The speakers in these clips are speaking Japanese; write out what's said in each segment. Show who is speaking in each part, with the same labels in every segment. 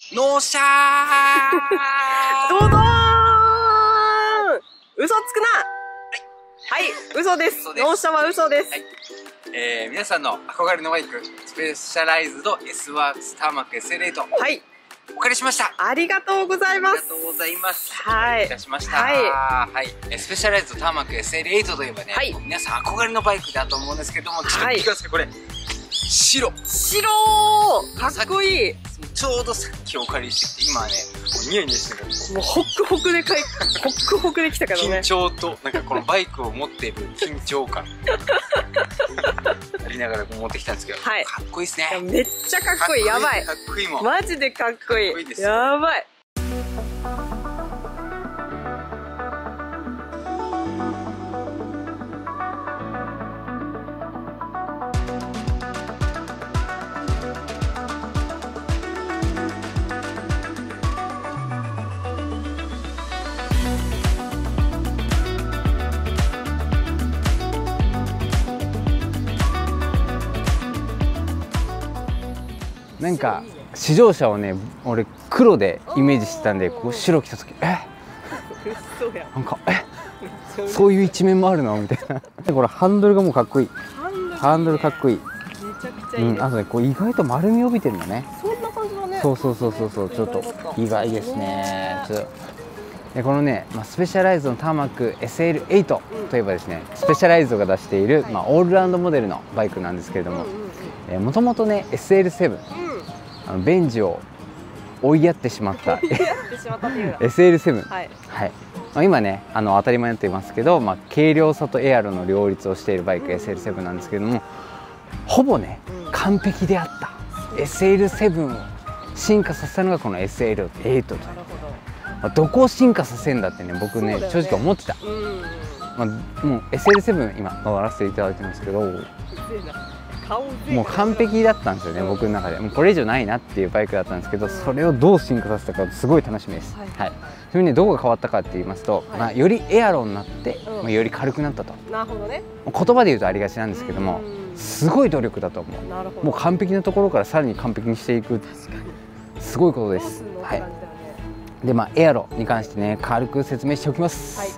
Speaker 1: 納車
Speaker 2: ドドーン。嘘つくな。はい、嘘です。納車は嘘です。
Speaker 1: はい、皆さんの憧れのバイク、スペシャライズド S ワークスターマック SL8、
Speaker 2: はい、
Speaker 1: お借りしました。
Speaker 2: ありがとうございます。
Speaker 1: ありがとうございます。
Speaker 2: はい、
Speaker 1: いたしました。はい、スペシャライズドターマック SL8 といえばね、皆さん憧れのバイクだと思うんですけども、ちょっと見てください、これ白か
Speaker 2: っこいい。
Speaker 1: ちょうどさっきお借りしてきて、今はね、もうニヤニヤしてる。
Speaker 2: もうホックホクでホックホクで来たからね。
Speaker 1: 緊張と、なんかこのバイクを持っている緊張感ありながら持ってきたんですけど、はい、かっこいいですね。
Speaker 2: めっちゃかっこいい。やばい。
Speaker 1: かっこいいもん。
Speaker 2: マジでかっこいい。やばい。
Speaker 3: なんか試乗車をね、俺黒でイメージしてたんで、こう白着た時なんかそういう一面もあるのみたいな。これハンドルがもうかっこいい。ハンドルかっこいい。
Speaker 2: めちゃくちゃいいです。
Speaker 3: あとね、こう意外と丸み帯びてるんだね。
Speaker 2: そんな感じだね。
Speaker 3: そうちょっと意外ですね。でこのね、スペシャライズのターマック SL8 といえばですね、スペシャライズが出している、オールラウンドモデルのバイクなんですけれども、もともとね SL7、ベンジを追いやってしまった SL7、今ね当たり前になっていますけど、軽量さとエアロの両立をしているバイク SL7 なんですけれども、ほぼね完璧であった SL7 を進化させたのがこの SL8 という。どこを進化させるんだってね、僕ね正直思ってた。もう SL7 今乗らせていただいてるんですけど、もう完璧だったんですよね、僕の中で。もうこれ以上ないなっていうバイクだったんですけど、それをどう進化させたかすごい楽しみです。はい。ちなみにね、どこが変わったかって言いますと、よりエアロになって、より軽くなったと。
Speaker 2: なるほどね。
Speaker 3: 言葉で言うとありがちなんですけども、すごい努力だと思う。もう完璧なところからさらに完璧にしていく、すごいことです。はい。でエアロに関してね、軽く説明しておきます。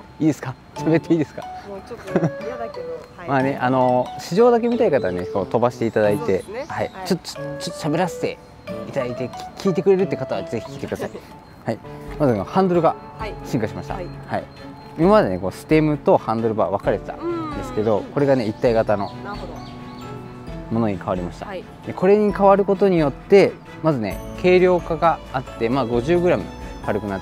Speaker 3: いいですか？喋っていいですか？
Speaker 2: もうちょっと嫌だけど。
Speaker 3: 試乗だけ見たい方はね、こう飛ばしていただいて、ちょっと喋らせていただいて聞いてくれるって方はぜひ聞いてください。はい。まずハンドルが進化しました。はい。今までね、こうステムとハンドルバー分かれてたんですけど、これがね一体型のものに変わりました。でこれに変わることによって、まずね軽量化があって、50g 軽くなって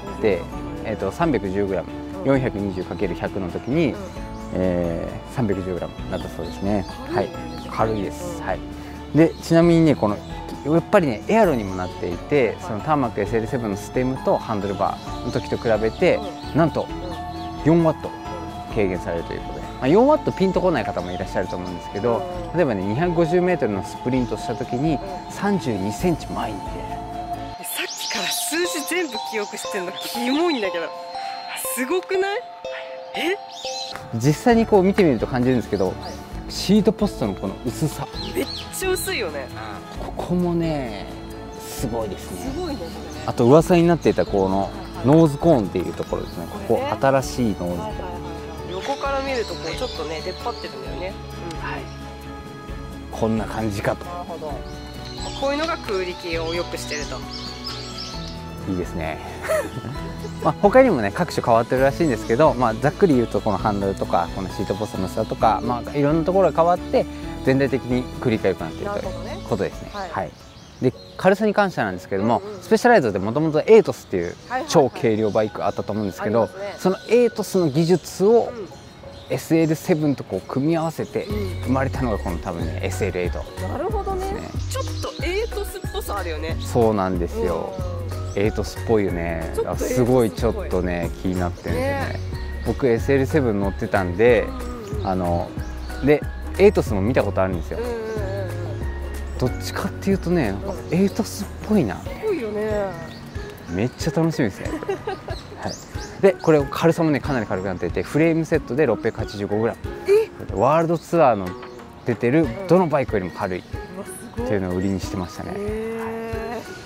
Speaker 3: 、310g、420×100 の時に、310g になったそうですね。はい、軽いです。はい。でちなみにね、このやっぱりねエアロにもなっていて、そのターマック SL7 のステムとハンドルバーの時と比べて、なんと 4W 軽減されるということで、4W ピンとこない方もいらっしゃると思うんですけど、例えばね 250m のスプリントした時に32センチ前に出る。
Speaker 2: さっきから数字全部記憶してんのキモいんだけど、すごくない？
Speaker 3: 実際にこう見てみると感じるんですけど、シートポストのこの薄さ
Speaker 2: めっちゃ薄いよね。
Speaker 3: ここもねすごいですね。
Speaker 2: すごいね。
Speaker 3: あと噂になっていたこのノーズコーンっていうところですね。ここ新しいノーズコーン。
Speaker 2: 横から見るとこうちょっとね出っ張ってるんだよね。
Speaker 3: はい。こんな感じかと。
Speaker 2: なるほど。こういうのが空力を良くしてると。
Speaker 3: いいですね。他にもね各種変わってるらしいんですけど、ざっくり言うとこのハンドルとかこのシートポストの差とか、いろんなところが変わって全体的に空力が良くなっているということですね。はい。で軽さに関してなんですけども、スペシャライズでもともとエイトスっていう超軽量バイクあったと思うんですけど、そのエイトスの技術を SL7 とこう組み合わせて生まれたのがこの多分ね SL8。
Speaker 2: なるほどね。ちょっとエイトスっぽさあるよね。
Speaker 3: そうなんですよ。エイトスっぽいよね。すごいちょっとね気になってるんですよね。僕 SL7 乗ってたんで、でエイトスも見たことあるんですよ。どっちかっていうとね、エイトスっぽいな。
Speaker 2: ぽいよね。
Speaker 3: めっちゃ楽しみですね。はい。でこれ軽さもねかなり軽くなっていて、フレームセットで 685g。ワールドツアーの出てるどのバイクよりも軽いっていうのを売りにしてましたね。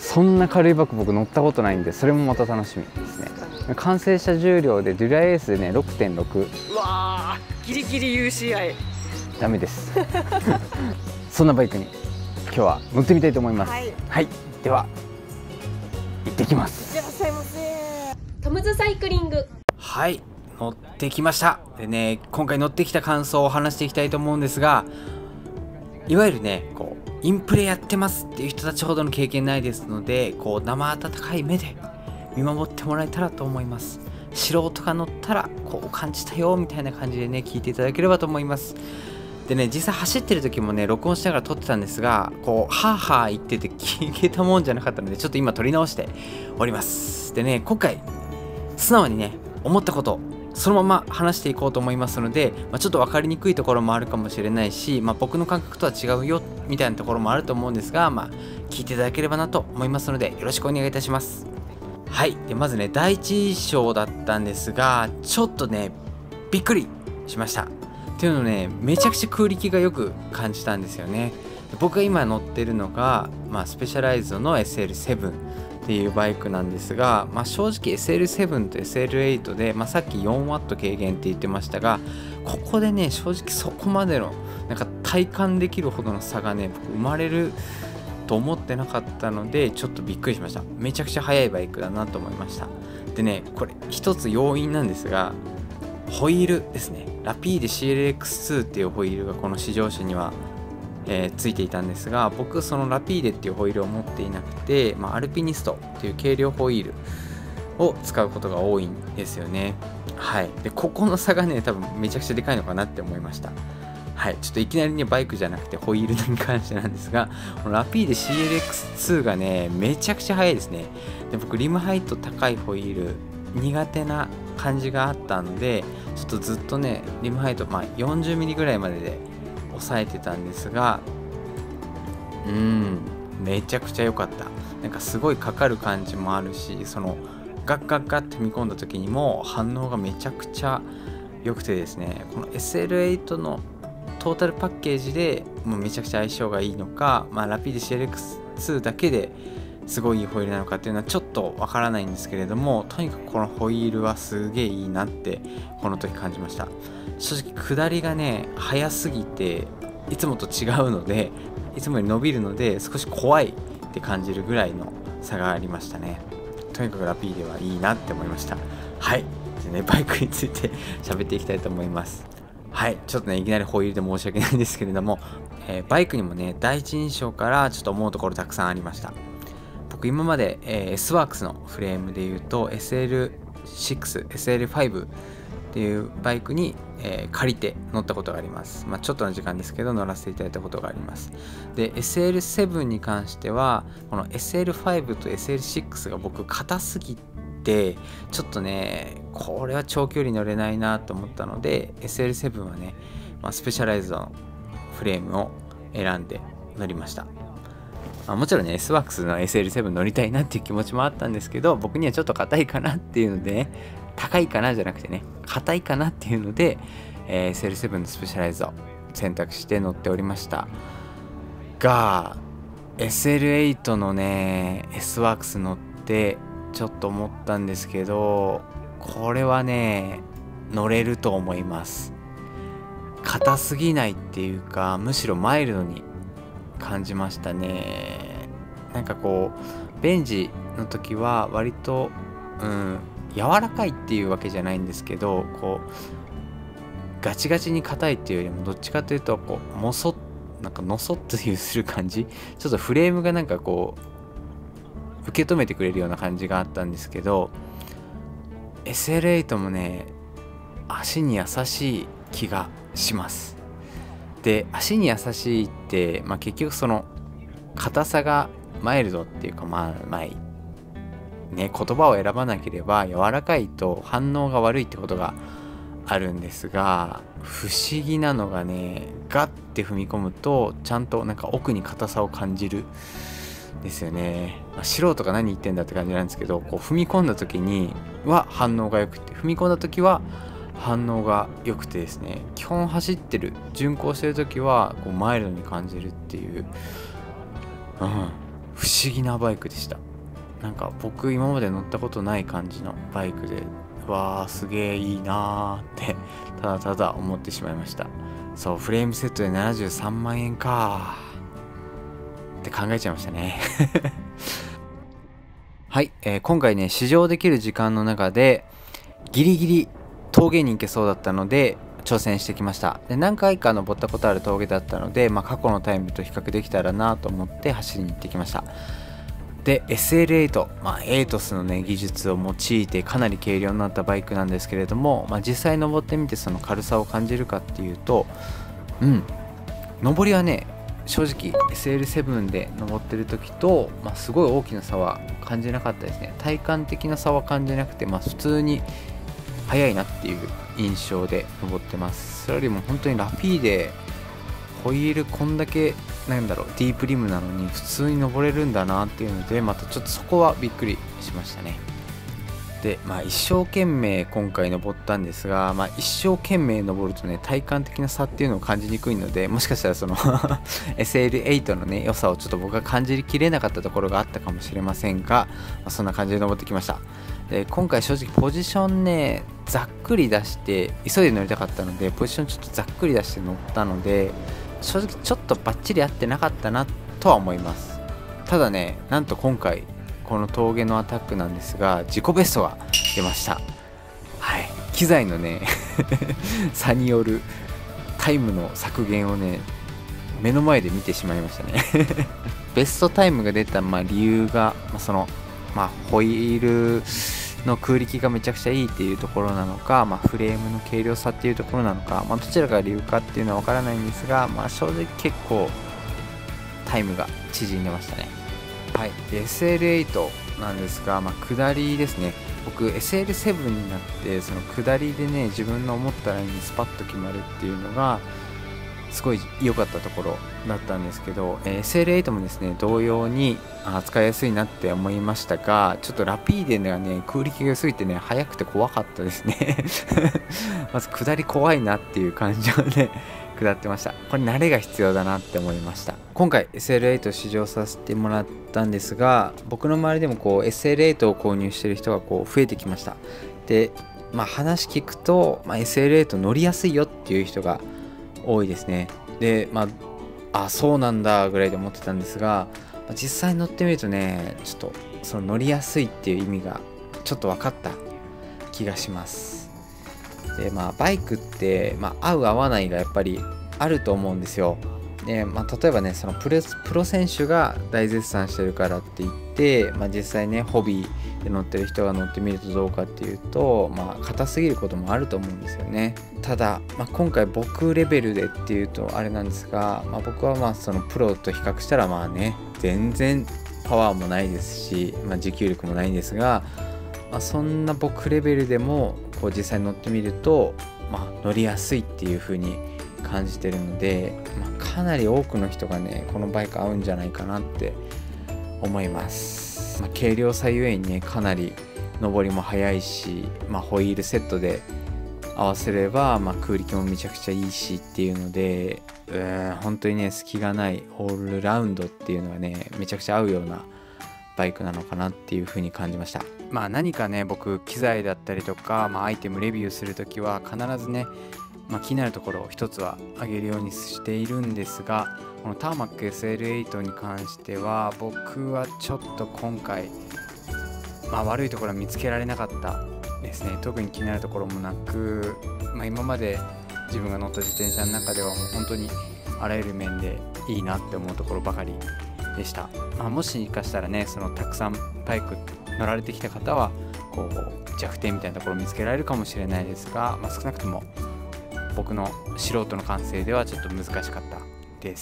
Speaker 3: そんな軽いバイク僕乗ったことないんで、それもまた楽しみですね。完成した重量でデュラエースでね 6.6。
Speaker 2: うわー、ギリギリ UCI
Speaker 3: ダメですそんなバイクに今日は乗ってみたいと思います。はい、はい、では行ってきます。
Speaker 2: いらっしゃいませ。トムズサイクリング。
Speaker 3: はい、乗ってきました。でね、今回乗ってきた感想を話していきたいと思うんですが、いわゆるねこうインプレやってますっていう人たちほどの経験ないですので、こう生温かい目で見守ってもらえたらと思います。素人が乗ったらこう感じたよみたいな感じでね聞いていただければと思います。でね、実際走ってる時もね録音しながら撮ってたんですが、こうハーハー言ってて聞けたもんじゃなかったので、ちょっと今撮り直しております。でね、今回素直にね思ったことそのまま話していこうと思いますので、ちょっと分かりにくいところもあるかもしれないし、僕の感覚とは違うよみたいなところもあると思うんですが、聞いていただければなと思いますのでよろしくお願いいたします。はい、でまずね第一印象だったんですが、ちょっとねびっくりしました。っていうのね、めちゃくちゃ空力がよく感じたんですよね。僕が今乗ってるのが、スペシャライズドの SL7 っていうバイクなんですが、正直 SL7 と SL8 で、さっき 4W 軽減って言ってましたが、ここでね正直そこまでのなんか体感できるほどの差がね僕生まれると思ってなかったので、ちょっとびっくりしました。めちゃくちゃ速いバイクだなと思いました。でね、これ一つ要因なんですが、ホイールですね。ラピーデ CLX2 っていうホイールがこの試乗車には、ついていたんですが、僕そのラピーデっていうホイールを持っていなくて、アルピニストっていう軽量ホイールを使うことが多いんですよね。はい。でここの差がね多分めちゃくちゃでかいのかなって思いました。はい、ちょっといきなりねバイクじゃなくてホイールに関してなんですが、このラピーデ CLX2 がねめちゃくちゃ速いですね。で僕リムハイト高いホイール苦手な感じがあったので、ちょっとずっとねリムハイト40ミリぐらいまでで抑えてたんですが、めちゃくちゃ良かった。なんかすごいかかる感じもあるし、そのガッガッガッって踏み込んだ時にも反応がめちゃくちゃ良くてですね、この SL8 のトータルパッケージでもうめちゃくちゃ相性がいいのか、ラピーデ CLX2 だけですごいいいホイールなのかっていうのはちょっとわからないんですけれども、とにかくこのホイールはすげえいいなってこの時感じました。正直下りがね速すぎていつもと違うので、いつもより伸びるので少し怖いって感じるぐらいの差がありましたね。とにかくラピーデはいいなって思いました。はい、でねバイクについて喋っていきたいと思います。はい、ちょっとねいきなりホイールで申し訳ないんですけれども、バイクにもね第一印象からちょっと思うところたくさんありました。僕今まで、S ワークスのフレームで言うと SL6、SL5 っていうバイクに、借りて乗ったことがあります。ちょっとの時間ですけど乗らせていただいたことがあります。で SL7 に関してはこの SL5 と SL6 が僕硬すぎてちょっとねこれは長距離乗れないなと思ったので SL7 はね、スペシャライズドのフレームを選んで乗りました。もちろんね S ワークスの SL7 乗りたいなっていう気持ちもあったんですけど、僕にはちょっと硬いかなっていうのでね、高いかなじゃなくてね硬いかなっていうので、SL7 のスペシャライズド選択して乗っておりましたが、 SL8 のね S ワークス乗ってちょっと思ったんですけど、これはね乗れると思います。硬すぎないっていうか、むしろマイルドに感じましたね。なんかこうベンジの時は割と柔らかいっていうわけじゃないんですけど、こうガチガチに硬いっていうよりもどっちかというとこうもそなんかのそっというする感じ、ちょっとフレームがなんかこう受け止めてくれるような感じがあったんですけど、 SL8 もね足に優しい気がします。で足に優しいって、結局その硬さがマイルドっていうか言葉を選ばなければ柔らかいと反応が悪いってことがあるんですが、不思議なのがねガッて踏み込むとちゃんとなんか奥に硬さを感じるんですよね。素人が何言ってんだって感じなんですけど、こう踏み込んだ時には反応が良くて、踏み込んだ時は反応が良くてですね、基本走ってる順行してる時はこうマイルドに感じるっていう、不不思議なバイクでした。なんか僕今まで乗ったことない感じのバイクで、わーすげーいいなーってただただ思ってしまいました。そう、フレームセットで73万円かーって考えちゃいましたねはい、今回ね試乗できる時間の中でギリギリ峠に行けそうだったので挑戦してきました。で何回か登ったことある峠だったので、過去のタイムと比較できたらなと思って走りに行ってきました。で SL8、エイトスのね技術を用いてかなり軽量になったバイクなんですけれども、実際登ってみてその軽さを感じるかっていうと、登りはね正直 SL7 で登ってる時と、すごい大きな差は感じなかったですね。体感的な差は感じなくて、普通に速いなっていう印象で登ってます。それよりも本当にラピーでホイールこんだけディープリムなのに普通に登れるんだなっていうので、またちょっとそこはびっくりしましたね。で一生懸命今回登ったんですが、一生懸命登るとね体感的な差っていうのを感じにくいので、もしかしたらそのSL8 のね良さをちょっと僕が感じきれなかったところがあったかもしれませんが、そんな感じで登ってきました。で今回正直ポジションねざっくり出して急いで乗りたかったので、ポジションちょっとざっくり出して乗ったので、正直ちょっとバッチリ合ってなかったなとは思います。ただね、なんと今回この峠のアタックなんですが自己ベストが出ました。はい、機材のね差によるタイムの削減をね目の前で見てしまいましたねベストタイムが出た理由が、そのホイールの空力がめちゃくちゃいいっていうところなのか、フレームの軽量さっていうところなのか、どちらが理由かっていうのは分からないんですが、正直結構タイムが縮んでましたね。はい、で SL8 なんですが、下りですね。僕 SL7 になってその下りでね自分の思ったラインにスパッと決まるっていうのがすごい良かったところだったんですけど、SL8 もですね同様に使いやすいなって思いましたが、ちょっとラピーデがね空力が良すぎてね速くて怖かったですねまず下り怖いなっていう感じをね下ってました。これ慣れが必要だなって思いました。今回 SL8 試乗させてもらったんですが、僕の周りでもSL8 を購入してる人が増えてきました。で話聞くと、SL8 乗りやすいよっていう人が多いですね。でそうなんだぐらいで思ってたんですが、実際乗ってみるとねちょっとその乗りやすいっていう意味がちょっと分かった気がします。でバイクって合う合わないがやっぱりあると思うんですよ。で例えばねそのプロ選手が大絶賛してるからって言って、実際ねホビーで乗ってる人が乗ってみるとどうかっていうと硬すぎることもあると思うんですよね。ただ、今回僕レベルでっていうとあれなんですが、僕はそのプロと比較したら全然パワーもないですし、持久力もないんですが、そんな僕レベルでも実際乗ってみると、乗りやすいっていう風に感じてるので、かなり多くの人がねこのバイク合うんじゃないかなって思います。軽量さゆえにねかなり上りも速いし、ホイールセットで合わせれば、空力もめちゃくちゃいいしっていうので、本当にね隙がないオールラウンドっていうのがねめちゃくちゃ合うようなバイクなのかなっていう風に感じました。何かね僕機材だったりとか、アイテムレビューするときは必ずね気になるところを一つは上げるようにしているんですが、このターマック SL8 に関しては僕はちょっと今回、悪いところは見つけられなかったですね。特に気になるところもなく、今まで自分が乗った自転車の中ではもう本当にあらゆる面でいいなって思うところばかりでした。もしかしたらねそのたくさんバイク乗られてきた方は弱点みたいなところを見つけられるかもしれないですが、少なくとも僕の素人の感性ではちょっと難しかったです。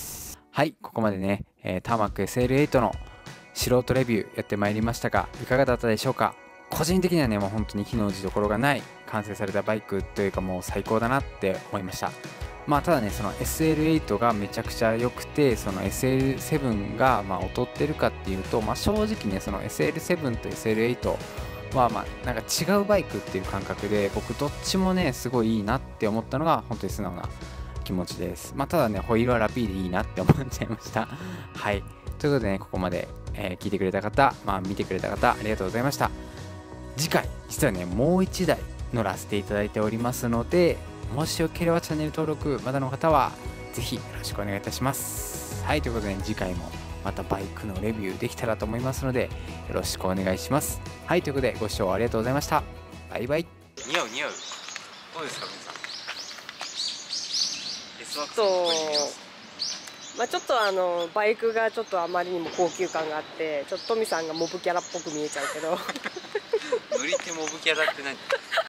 Speaker 3: はい、ここまでね、ターマック SL8 の素人レビューやってまいりましたが、いかがだったでしょうか。個人的にはねもう本当に非の打ちどころがない完成されたバイクというか、もう最高だなって思いました。ただねその SL8 がめちゃくちゃ良くて、その SL7 が劣ってるかっていうと、正直ねその SL7 と SL8 はなんか違うバイクっていう感覚で、僕どっちもねすごいいいなって思ったのが本当に素直な気持ちです。ただねホイールはラピーでいいなって思っちゃいましたはい、ということでねここまで、 聞いてくれた方、見てくれた方ありがとうございました。次回実はねもう1台乗らせていただいておりますので、もしよければチャンネル登録まだの方はぜひよろしくお願いいたします。はい、ということで、次回もまたバイクのレビューできたらと思いますのでよろしくお願いします。はい、ということでご視聴ありがとうございました。バイバイ。
Speaker 1: 似合う似合う。どうですか皆さん。
Speaker 2: ちょっとバイクがちょっとあまりにも高級感があって、ちょっとトミさんがモブキャラっぽく見えちゃうけど
Speaker 1: 乗り手モブキャラって何？